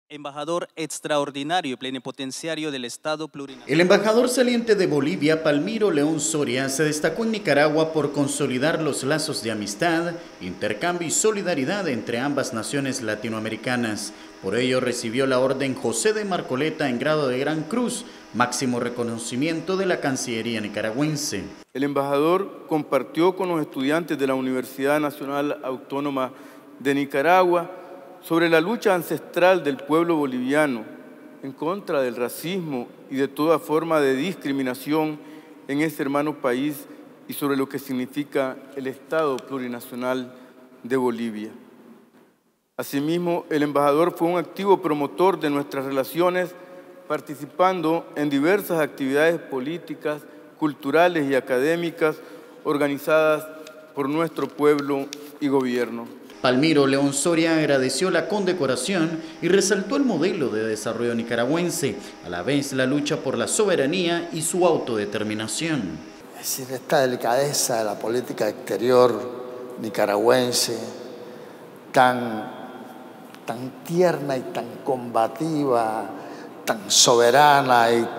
Embajador extraordinario y plenipotenciario del Estado plurinacional. El embajador saliente de Bolivia, Palmiro León Soria, se destacó en Nicaragua por consolidar los lazos de amistad, intercambio y solidaridad entre ambas naciones latinoamericanas. Por ello recibió la Orden José de Marcoleta en grado de Gran Cruz, máximo reconocimiento de la Cancillería nicaragüense. El embajador compartió con los estudiantes de la Universidad Nacional Autónoma de Nicaragua sobre la lucha ancestral del pueblo boliviano en contra del racismo y de toda forma de discriminación en este hermano país y sobre lo que significa el Estado plurinacional de Bolivia. Asimismo, el embajador fue un activo promotor de nuestras relaciones, participando en diversas actividades políticas, culturales y académicas organizadas por nuestro pueblo y gobierno. Palmiro León Soria agradeció la condecoración y resaltó el modelo de desarrollo nicaragüense, a la vez la lucha por la soberanía y su autodeterminación. Es decir, esta delicadeza de la política exterior nicaragüense, tan tierna y tan combativa, tan soberana y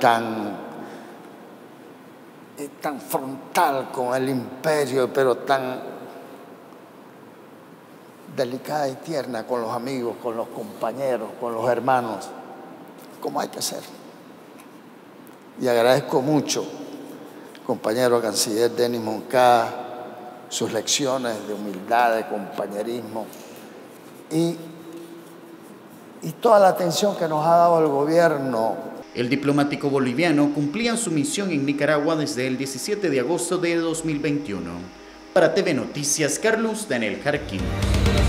tan frontal con el imperio, pero tan delicada y tierna con los amigos, con los compañeros, con los hermanos, como hay que ser. Y agradezco mucho, compañero canciller Denis Moncada, sus lecciones de humildad, de compañerismo y toda la atención que nos ha dado el gobierno. El diplomático boliviano cumplía su misión en Nicaragua desde el 17 de agosto de 2021. Para TV Noticias, Carlos Daniel Jarquín.